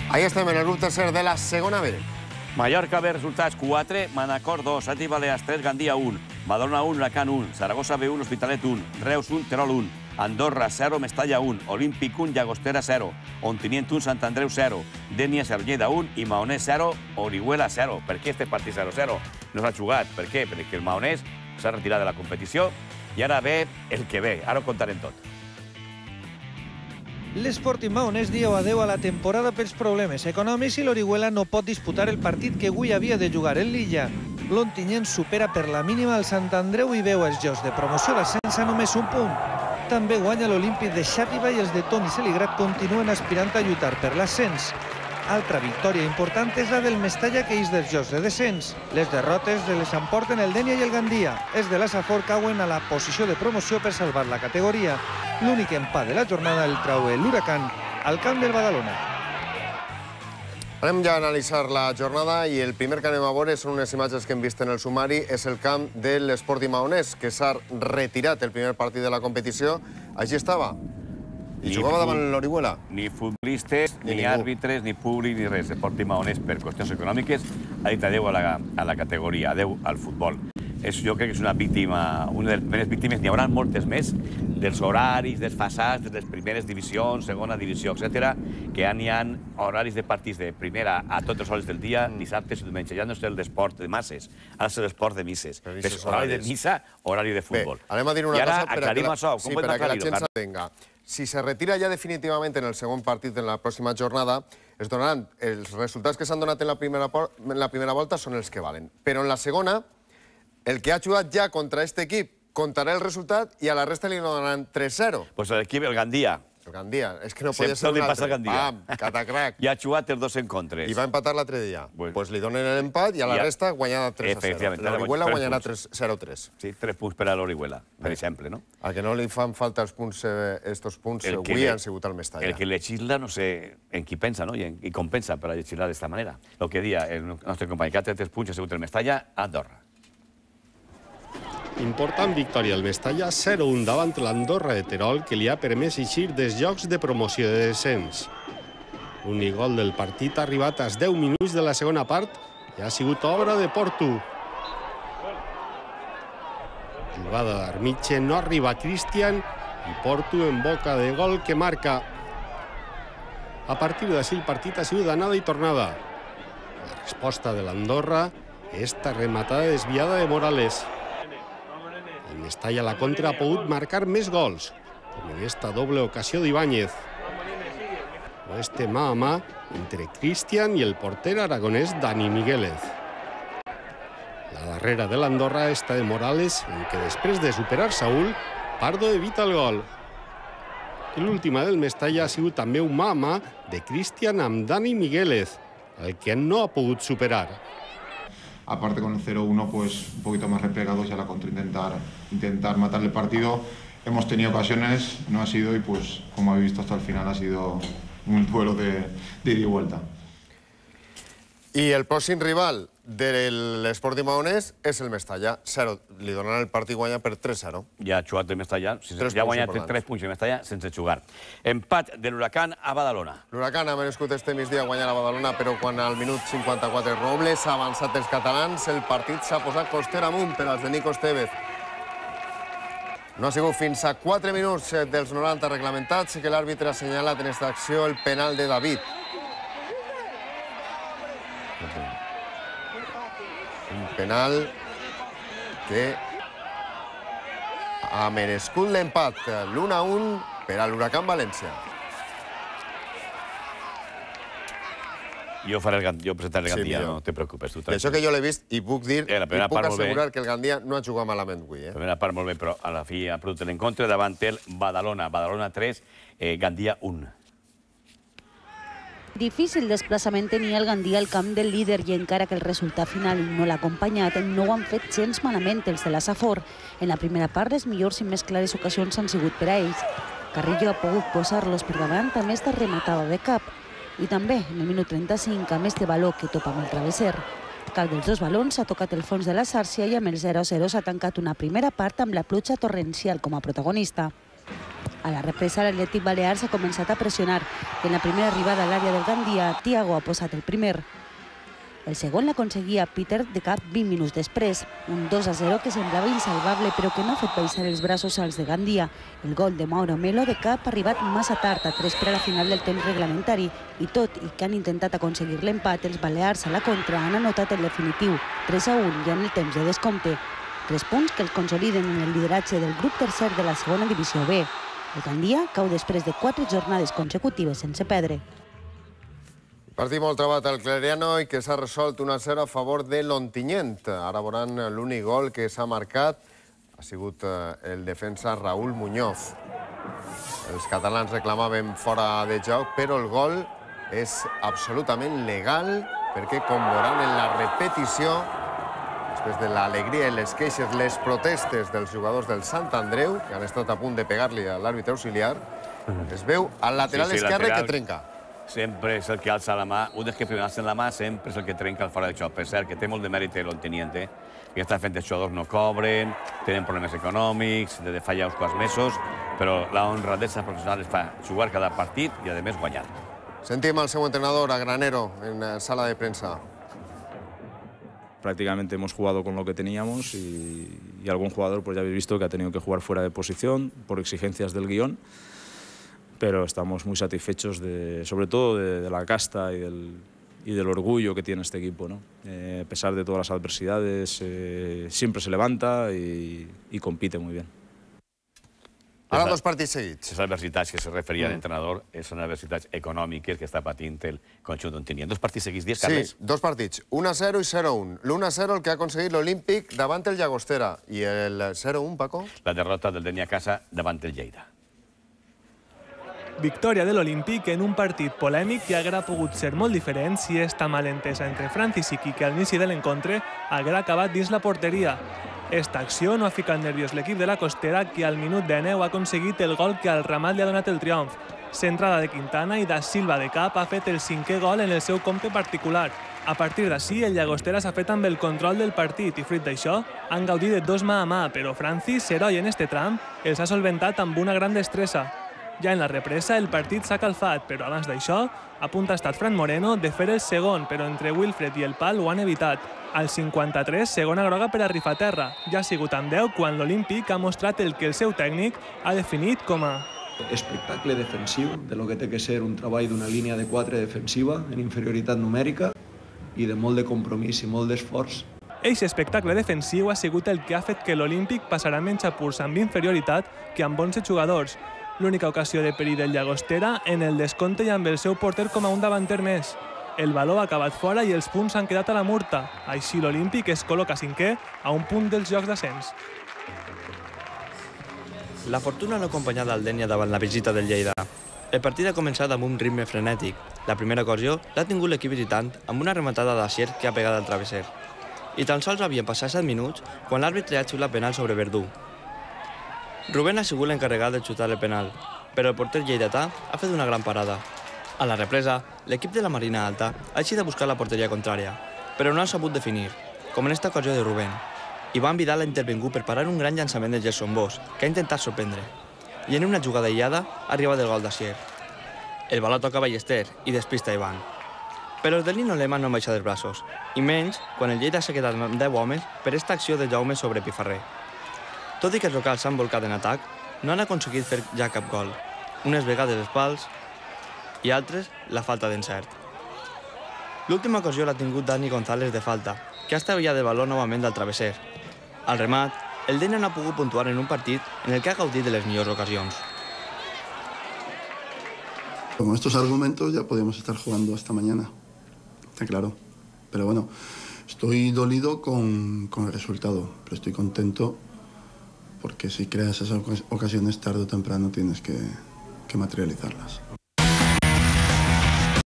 Ahí estem en el grup tercer de la segona B. Mallorca B, resultats 4, Manacor 2, Sati Balears 3, Gandia 1, Badalona 1, Huracán 1, Saragossa B1, Hospitalet 1, Reus 1, Terol 1, Andorra 0, Mestalla 1, Olímpic 1, Llagostera 0, Ontinyent 1, Sant Andreu 0, Dénia Cervelleda 1 i Maonès 0, Orihuela 0. Per què este partit 0-0 no s'ha jugat? Per què? Perquè el Maonès s'ha retirat de la competició i ara ve el que ve. Ara ho contarem tot. L'Sporting Maonès diu adeu a la temporada pels problemes econòmics i l'Orihuela no pot disputar el partit que avui havia de jugar en l'Illa. L'Ontinyent supera per la mínima el Sant Andreu i veu els jocs de promoció d'ascens a només un punt. També guanya l'Olímpic de Xàtiva i els de Toni Seligrat continuen aspirant a lluitar per l'ascens. Altra victòria important és la del Mestalla que és dels jocs de descens. Les derrotes les emporten el Dénia i el Gandia. Els de la Safor cauen a la posició de promoció per salvar la categoria. L'únic empat de la jornada el trau l'Huracán al camp del Badalona. Anem ja a analitzar la jornada i el primer que anem a veure són unes imatges que hem vist en el sumari. És el camp de l'Sporting Maonès, que s'ha retirat el primer partit de la competició. Així estava. I jugava davant l'Orihuela. Ni futbolistes, ni àrbitres, ni públic, ni res. L'Sporting Maonès, per qüestions econòmiques, ha dit adeu a la categoria, adeu al futbol. Jo crec que és una víctima, una de les primeres víctimes, n'hi haurà moltes més, dels horaris desfasats de les primeres divisions, segona divisió, etc., que ja n'hi ha horaris de partits de primera a totes les hores del dia, dissabtes i diumenges. Ja no és el d'esport de masses, ara és l'esport de misses. Horari de missa, horari de futbol. Bé, anem a dir una cosa per a que la gent s'entenga. Si se retira ja definitivament en el segon partit en la pròxima jornada, es donaran els resultats que s'han donat en la primera volta són els que valen. Però en la segona, el que ha jugat ja contra aquest equip comptarà el resultat i a la resta li donaran 3-0. Doncs l'equip, el Gandia. El Gandia, és que no podia ser un altre. Pam, catacrac. I ha jugat els dos encontres. I va empatar l'altre dia. Doncs li donen l'empat i a la resta guanyarà 3-0. L'Orihuela guanyarà 0-3. Sí, 3 punts per a l'Orihuela, per exemple, no? A que no li fan falta els punts, estos punts, avui han sigut al Mestalla. El que legisla, no sé en qui pensa, no? I com pensa per legislar d'esta manera. El que dia el nostre company que ha tret 3 punts ha sigut el Mestalla a Andorra. Important victòria al Mestalla, 0-1 davant l'Andorra de Terol, que li ha permès eixir dels jocs de promoció de descens. L'únic gol del partit ha arribat als 10 minuts de la segona part i ha sigut obra de Portu. Jugada d'Armitxe, no arriba Cristian i Portu en boca de gol que marca. A partir d'ací el partit ha sigut d'anada i tornada. La resposta de l'Andorra, esta rematada desviada de Morales. El Mestalla a la contra ha pogut marcar més gols, com en esta doble ocasió d'Ibáñez. O este mà a mà entre Cristian i el porter aragonès Dani Miguélez. La darrera de l'Andorra està de Morales, en què després de superar Saúl, Pardo evita el gol. I l'última del Mestalla ha sigut també un mà a mà de Cristian amb Dani Miguélez, el que no ha pogut superar. Aparte con el 0-1, pues un poquito más replegados y a la contra intentar matarle el partido. Hemos tenido ocasiones, no ha sido y pues como habéis visto hasta el final ha sido un duelo de ida y vuelta. I el pròxim rival de l'Sporting Maonès és el Mestalla. Li donaran el partit guanyat per 3-0. Ja ha jugat el Mestalla, ja ha guanyat 3 punts el Mestalla sense jugar. Empat de l'Huracán a Badalona. L'Huracán ha merescut este migdia guanyar a Badalona, però quan al minut 54 Robles ha avançat els catalans, el partit s'ha posat coster amunt per als de Nico Estevez. No ha sigut fins a 4 minuts dels 90 reglamentats que l'àrbitre ha assenyalat en aquesta acció el penal de David. Un penal que ha merescut l'empat, l'1-1 per a l'Huracán València. Jo presentaré el Gandia, no te preocupes. I això que jo l'he vist i puc dir, i puc assegurar que el Gandia no ha jugat malament avui. La primera part molt bé, però a la fi ha produït l'encontre davant el Badalona. Badalona 3, Gandia 1. Difícil desplaçament tenia el Gandia al camp del líder i encara que el resultat final no l'ha acompanyat, no ho han fet gens malament els de la Safor. En la primera part, les millors i més clares ocasions han sigut per a ells. Carrillo ha pogut posar-los per davant amb esta rematada de cap. I també, en el minut 35, amb este baló que topa amb el travesser. Cap dels dos balons ha tocat el fons de la sàrcia i amb el 0-0 s'ha tancat una primera part amb la pluja torrencial com a protagonista. A la represa, l'Atlètic Balear s'ha començat a pressionar i en la primera arribada a l'àrea del Gandia, Thiago ha posat el primer. El segon l'aconseguia Peter de cap 20 minuts després, un 2-0 que semblava insalvable però que no ha fet baixar els braços als de Gandia. El gol de Mauro Melo de cap ha arribat massa tard, a 3 per a la final del temps reglamentari, i tot i que han intentat aconseguir l'empat, els balears a la contra han anotat el definitiu, 3-1 ja en el temps de descompte. 3 punts que els consoliden en el lideratge del grup tercer de la segona divisió B. El Gandia cau després de 4 jornades consecutives sense perdre. Partit molt trebat al Clariano i que s'ha resolt 1-0 a favor de l'Ontinyent. Ara veuran l'únic gol que s'ha marcat. Ha sigut el defensa Raúl Muñoz. Els catalans reclamaven fora de joc, però el gol és absolutament legal perquè, com veuran en la repetició, després de l'alegria i les queixes, les protestes dels jugadors del Sant Andreu, que han estat a punt de pegar-li a l'àrbitre auxiliar, es veu al lateral esquerre que trenca. Sempre és el que alça la mà, un dels que primer alça la mà sempre és el que trenca el fora de joc. Per cert, que té molt de mèrit l'Ontinyent, que està fent els jugadors no cobren, tenen problemes econòmics, de fallar uns quants mesos, però la honradesa professional es fa jugar cada partit i, a més, guanyar. Sentim al seu entrenador, a Granero, en sala de prensa. Prácticamente hemos jugado con lo que teníamos y algún jugador pues ya habéis visto que ha tenido que jugar fuera de posición por exigencias del guión. Pero estamos muy satisfechos, sobre todo de la casta y del orgullo que tiene este equipo, ¿no? A pesar de todas las adversidades, siempre se levanta y compite muy bien. Ara 2 partits seguits. Les adversitats que se referia l'entrenador són adversitats econòmiques que està patint el conjunt d'Ontinyent. 2 partits seguits, dies, Carles? Sí, 2 partits. 1-0 i 0-1. L'1-0 el que ha aconseguit l'Olímpic davant el Llagostera. I el 0-1, Paco? La derrota del Denia Casa davant el Lleida. Victòria de l'Olímpic en un partit polèmic que haguera pogut ser molt diferent si esta malentesa entre Francis i Quique al inici de l'encontre haguera acabat dins la porteria. Esta acció no ha ficat nerviós l'equip de la Costera, que al minut de 9 ha aconseguit el gol que al Ramat li ha donat el triomf. Centrada de Quintana i da Silva de cap ha fet el 5è gol en el seu compte particular. A partir d'ací, el Llagostera s'ha fet amb el control del partit i, fruit d'això, han gaudit de 2 mà a mà, però Francis, heroi en este tram, els ha solventat amb una gran destressa. Ja en la represa, el partit s'ha calfat, però abans d'això, a punt ha estat Fran Moreno de fer el segon, però entre Wilfred i el pal ho han evitat. Al 53, segona groga per a Rifaterra. Ja ha sigut amb 10 quan l'Olímpic ha mostrat el que el seu tècnic ha definit com a espectacle defensiu, de lo que té que ser un treball d'una línia de 4 defensiva en inferioritat numèrica i de molt de compromís i molt d'esforç. Eixe espectacle defensiu ha sigut el que ha fet que l'Olímpic passarà menys apurs amb inferioritat que amb 11 jugadors. L'única ocasió de perill del Llagostera en el descompte i amb el seu porter com a un davanter més. El baló ha acabat fora i els punts s'han quedat a la murta. Així l'Olímpic es col·loca 5è a un punt dels jocs d'ascens. La fortuna no ha acompanyat el Denia davant la visita del Lleida. El partit ha començat amb un ritme frenètic. La primera ocasió l'ha tingut l'equip visitant amb una rematada d'Asier que ha pegat al travesser. I tan sols havien passat 7 minuts quan l'àrbitre ha xiulat penal sobre Verdú. Rubén ha sigut l'encarregat de xutar el penal, però el porter lleidatà ha fet una gran parada. A la represa, l'equip de la Marina Alta ha eixit a buscar la porteria contrària, però no han sabut definir, com en esta ocasió de Rubén. Ivan Vidal ha intervingut per parar un gran llançament de Gerson Bosch, que ha intentat sorprendre. I en una jugada aïllada ha arribat el gol d'Asier. El baló toca a Ballester i despista Ivan. Però els de Lino Lehmann no han baixat els braços, i menys quan el Lleida s'ha quedat amb 10 homes per esta acció de Jaume sobre Pifarrer. Tot i que els locals s'han volcat en atac, no han aconseguit fer ja cap gol. Unes vegades els pals i altres la falta d'encert. L'última ocasió l'ha tingut Dani González de falta, que ha estavellat el baló novament del travesser. Al remat, el Denia no ha pogut puntuar en un partit en el que ha gaudit de les millors ocasions. Con estos argumentos ya podíamos estar jugando hasta mañana, está claro. Pero bueno, estoy dolido con el resultado, pero estoy contento porque si creas esas ocasiones tarde o temprano tienes que materializarlas.